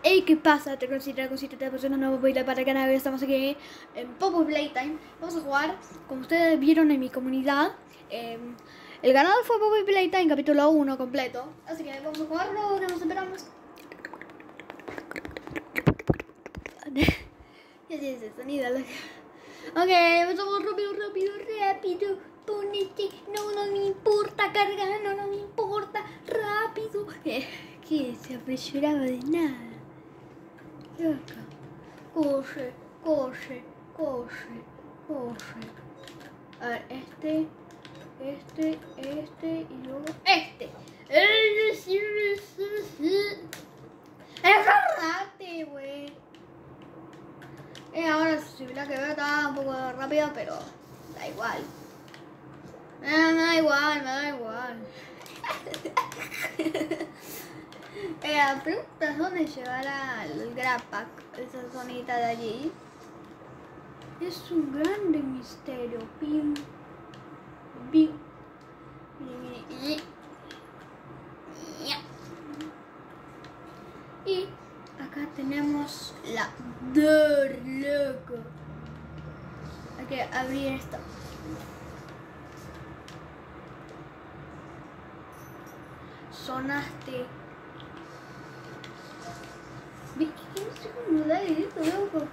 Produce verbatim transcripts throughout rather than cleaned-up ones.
Hey, ¿qué pasa? Te considero cosita de persona nueva baila para el canal. Estamos aquí en Popo Playtime. Vamos a jugar, como ustedes vieron en mi comunidad. Eh, el ganador fue Popo Playtime, capítulo uno completo. Así que vamos a jugarlo, nos esperamos. Ya tiene ese sonido. Ok, vamos rápido, rápido, rápido. Ponete, no, no me importa cargar, no, no me importa. Rápido. Eh, que se apresuraba de nada. Acá. Corre, corre, corre, corre. A ver, este, este, este y luego este. Agárrate, güey. Eh, ahora si la que veo está un poco rápido, pero da igual. Me da, me da igual, me da igual. Eh, la pregunta es dónde llevará el Grappack, esa zonita de allí. Es un grande misterio. Pim, pim. Y acá tenemos la door, loco. Hay que abrir esto. Sonaste. ¿Ves que no sé cómo da esto, loco?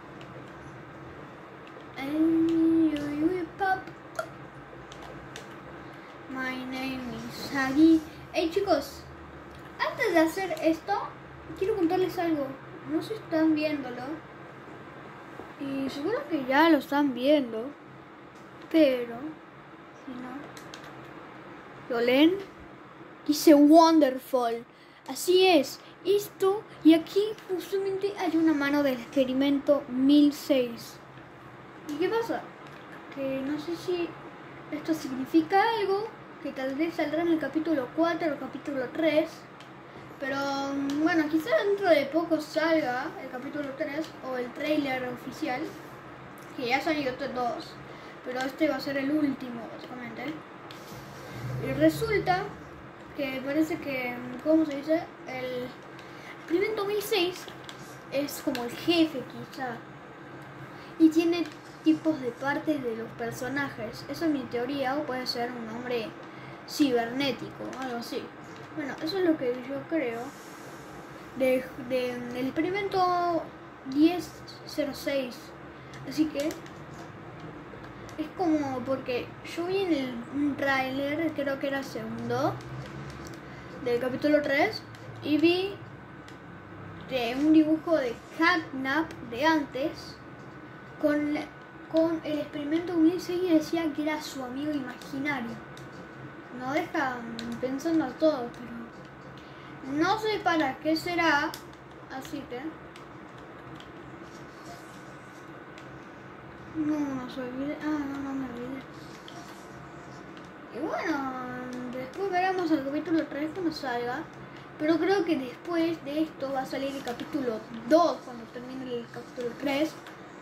My name is Hagi. Hey chicos, antes de hacer esto, quiero contarles algo. No sé si están viéndolo. Y seguro que ya lo están viendo. Pero, si no, ¿lo leen? Dice wonderful. Así es. Esto, y aquí justamente hay una mano del experimento mil seis. ¿Y qué pasa? Que no sé si esto significa algo, que tal vez saldrá en el capítulo cuatro o capítulo tres. Pero bueno, quizá dentro de poco salga el capítulo tres o el trailer oficial, que ya salió dos, pero este va a ser el último básicamente. Y resulta que parece que, ¿cómo se dice? El experimento mil seis es como el jefe quizá, y tiene tipos de partes de los personajes. Eso es mi teoría, o puede ser un hombre cibernético, algo así. Bueno, eso es lo que yo creo de, de, del experimento diez cero seis. Así que es como, porque yo vi en el, un tráiler, creo que era segundo, del capítulo tres, y vi de un dibujo de Catnap de antes con, con el experimento mil seis, y decía que era su amigo imaginario. No deja pensando a todo, pero no sé para qué será, así que no, no se olvide. Ah, no, no me olvidé. Y bueno, después veremos el capítulo tres cuando salga. Pero creo que después de esto va a salir el capítulo dos cuando termine el capítulo tres.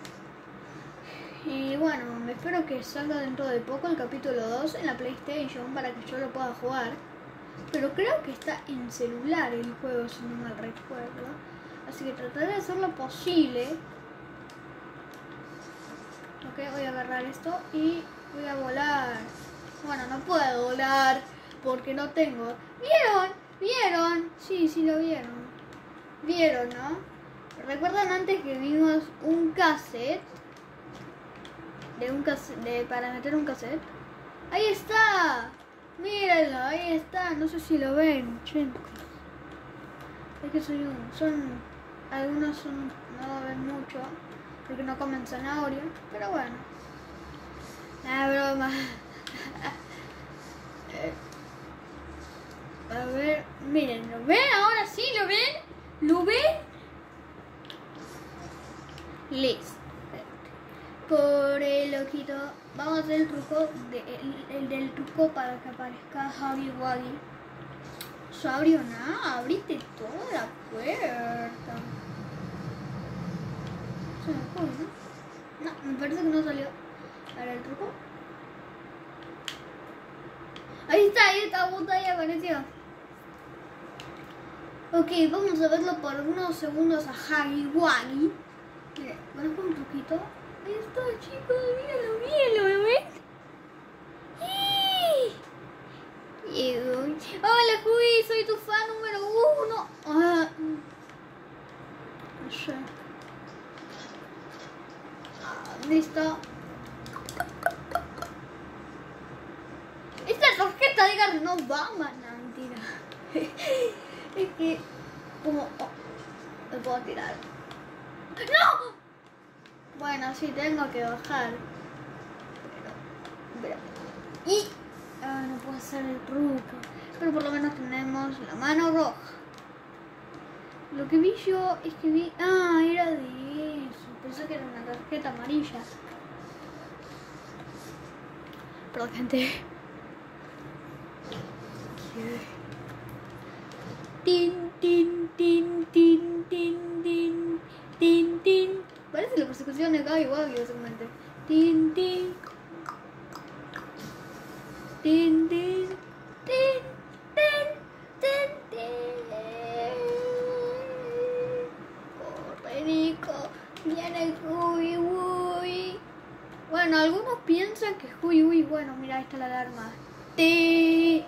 Y bueno, espero que salga dentro de poco el capítulo dos en la PlayStation para que yo lo pueda jugar. Pero creo que está en celular el juego, si no mal recuerdo. Así que trataré de hacer lo posible. Ok, voy a agarrar esto y voy a volar. Bueno, no puedo volar porque no tengo... ¿Vieron? ¿Vieron? Sí, sí lo vieron. ¿Vieron, no? ¿Recuerdan antes que vimos un cassette? De un cassette, de, para meter un cassette. ¡Ahí está! Mírenlo, ahí está. No sé si lo ven, chicos. Es que soy un... Son... Algunos son... No ven mucho porque no comen zanahoria. Pero bueno. Nada, broma. A ver, miren, ¿lo ven? Ahora sí, ¿lo ven? ¿Lo ven? Listo. Por el ojito, vamos a hacer el truco, de, el, el del truco para que aparezca Huggy Wuggy. ¿Se abrió nada? Abriste toda la puerta. Se me fue, ¿no? No, me parece que no salió. Ahora el truco. Ahí está, ahí está, puta, ahí apareció. Ok, vamos a verlo por unos segundos a Huggy Wuggy. Mira, conozco un poquito. Ahí está, chicos, míralo, míralo, ¿lo ven? ¡Sí! Hola, Huggy, soy tu fan número uno. Ah, no sé. Ah, listo. Esta tarjeta de no va, man, no, mentira. Es que, como, oh, me puedo tirar. ¡No! Bueno, sí, tengo que bajar. Pero, pero. Y. Ah, no puedo hacer el truco. Pero por lo menos tenemos la mano roja. Lo que vi yo es que vi. Ah, era de eso. Pensé que era una tarjeta amarilla. Perdón, gente. Tin, tin, tin, tin, tin, tin, tin, tin. Parece la persecución de Huggy Wuggy, básicamente. Tin, tin. Tin, tin, tin, tin, tin, tin. Corre, Nico. Viene Huggy Wuggy. Bueno, algunos piensan que Huggy Wuggy. Bueno, mira, ahí está la alarma. Ti.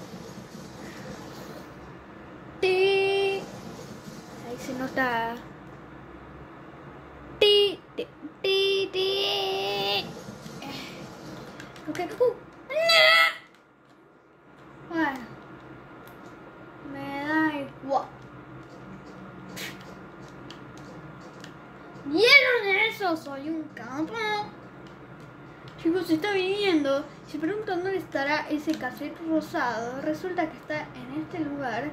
Ti. Ahí se nota. Ti, ti, ti, ti. Ok, uh. Bueno, me da igual. ¿Vieron eso? Soy un campo. Chicos, se está viniendo. Se preguntan dónde estará ese cassette rosado. Resulta que está en este lugar.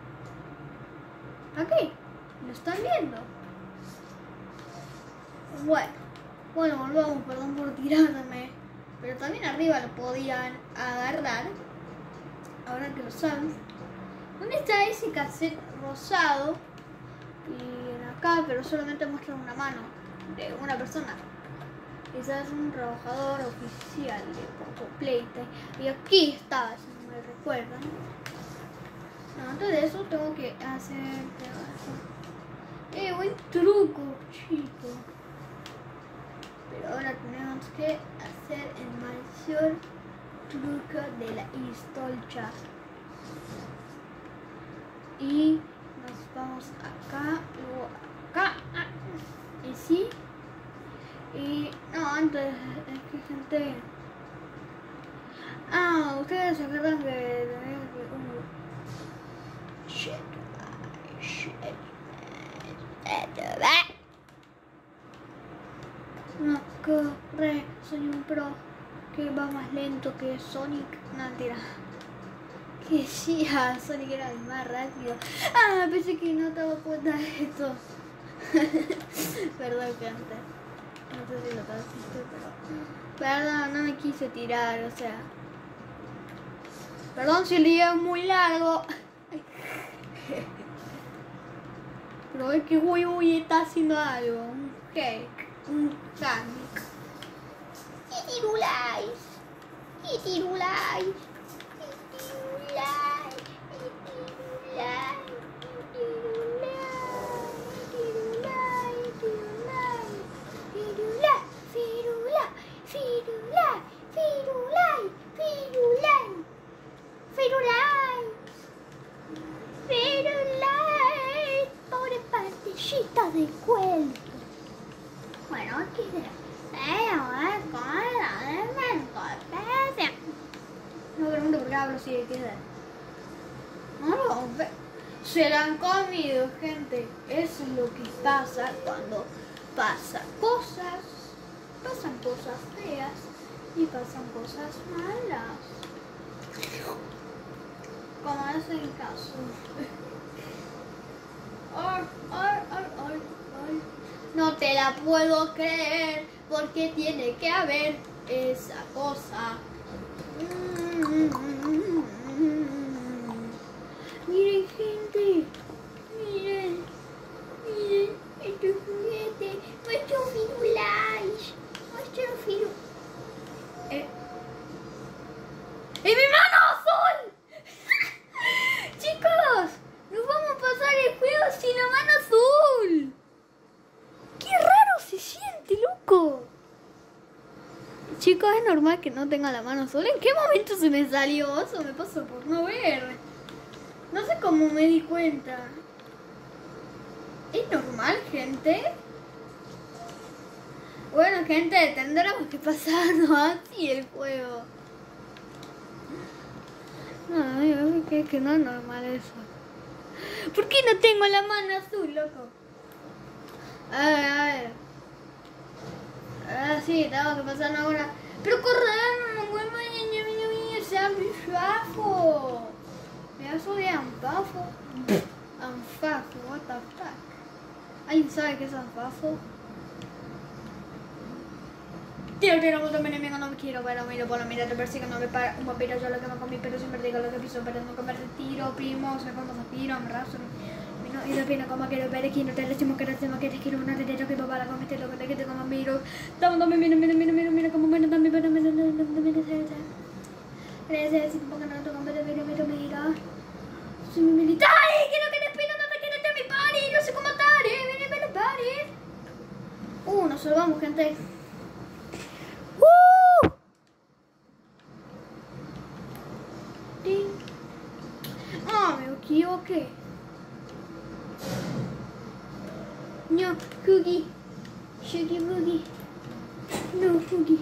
Aquí. ¿Lo están viendo? Bueno. Bueno, volvamos. Perdón por tirarme. Pero también arriba lo podían agarrar. Ahora que lo saben. ¿Dónde está ese cassette rosado? Y acá, pero solamente muestra una mano de una persona. Quizás un trabajador oficial de Poco Playtime. Y aquí estaba, si no me recuerdan. No, antes de eso tengo que hacer... Eh, buen truco, chicos. Pero ahora tenemos que hacer el mayor truco de la historia. Y nos vamos acá, luego acá. Y sí. Y no, antes, es que gente. Ah, ustedes se acuerdan que tenía que. Uh, shit, shit, no, corre, soy un pro que va más lento que Sonic. No, mentira. Que sí, ah, Sonic era el más rápido. Ah, pensé que no te daba cuenta de esto. Perdón, gente. No sé si lo trajiste, pero... Perdón, no me quise tirar, o sea... Perdón si el día es muy largo. Pero es que Uy Uy está haciendo algo. Un cake. Un cake. Y tirulais. Y tirulais. Y tirulais. Y tirulais. Firulai, Firulai, Firulai, Firulai, Firulai, pobre partecita de cuento. Bueno, aquí se... No pregunto por qué hablo así de qué no, se la han comido, gente. Eso es lo que pasa cuando pasan cosas. Pasan cosas feas y pasan cosas malas. Como es el caso. Ay, ay, ay, ay, ay. No te la puedo creer porque tiene que haber esa cosa. Miren, gente. Miren. Miren. Este juguete. Nuestro Firulais. Nuestro Firu. Eh. ¡En mi mano azul! Chicos, nos vamos a pasar asco! Chicos, es normal que no tenga la mano azul. ¿En qué momento se me salió? Eso me pasó por no ver. No sé cómo me di cuenta. ¿Es normal, gente? Bueno, gente, tendremos que pasarnos así el juego. No, yo creo que no es normal eso. ¿Por qué no tengo la mano azul, loco? A ver, a ver. Ah, sí, tengo que pasar ahora. Pero correr, no vuelvo a sea bifafo. Pedazo de anfafo. Anfafo, what the fuck. ¿Alguien sabe qué es anfafo? Tiro, tiro, puto, mi enemigo no me quiero, pero miro por la mira, te persigo, no me para un vampiro, yo lo que me comí, pero siempre digo lo que piso, pero no comer tiro, primo, se como tiro, me raso. Y de pena como quiero ver aquí no te decimos que decimos que te quiero una de yo que papá la comiste lo que te que te como miro dame dame mira mira mira mira mira como bueno también pero mira mira mira gracias si pongo no toco mira mira mira mira soy mi militar quiero que te espino no te quiero de mi party no sé cómo matar eh mira mira party uh nos salvamos gente uh ding ah me equivoqué. No, Hoogie. Shoogie Boogie. No, Hoogie.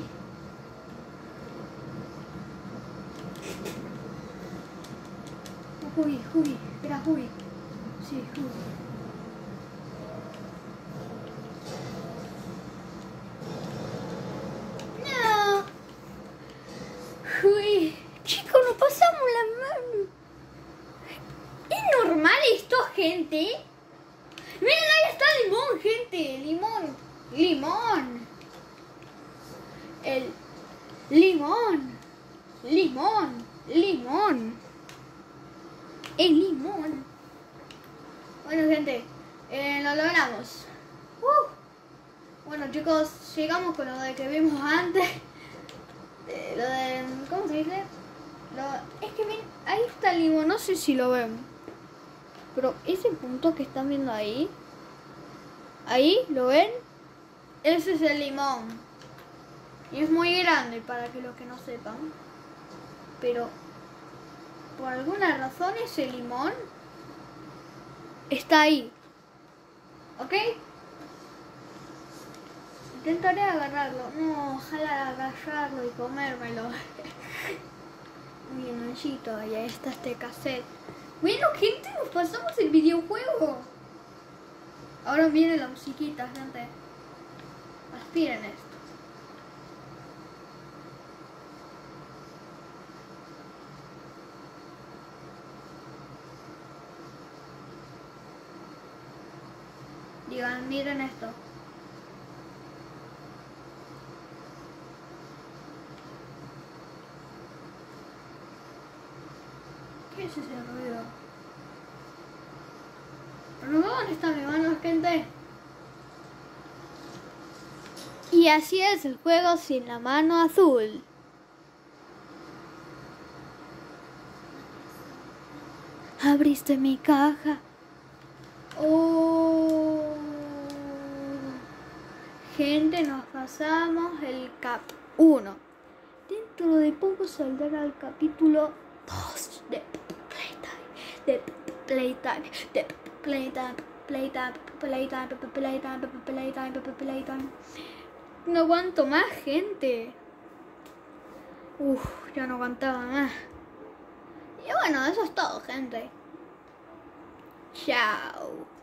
Hoogie, Hoogie. Era Hoogie. Sí, Hoogie. No. Hoogie. Chicos, nos pasamos la mano. ¿Es normal esto, gente? Miren, ahí está el limón, gente. Limón. Limón. El limón. Limón. Limón. El limón. Bueno, gente. Eh, lo logramos. Uh. Bueno, chicos, llegamos con lo de que vimos antes. De, lo de... ¿Cómo se dice? Lo, es que miren, ahí está el limón. No sé si lo ven. Pero ese punto que están viendo ahí, ahí, ¿lo ven? Ese es el limón. Y es muy grande para que los que no sepan. Pero por alguna razón ese limón está ahí. ¿Ok? Intentaré agarrarlo. No, ojalá agarrarlo y comérmelo. Muy enojito, ya está este cassette. Bueno, gente, nos pasamos el videojuego. Ahora viene la musiquita, gente. Aspiren esto. Digan, miren esto. ¿Qué es ese ruido? ¿Pero dónde está mi mano, gente? Y así es el juego sin la mano azul. Abriste mi caja. Oh. Gente, nos pasamos el cap uno. Dentro de poco saldrá el capítulo dos de Playtime. De Playtime. De Playtime. Playtime. Playtime. Playtime. Playtime. Playtime. No aguanto más, gente. Uf, ya no aguantaba más. Y bueno, eso es todo, gente. Chao.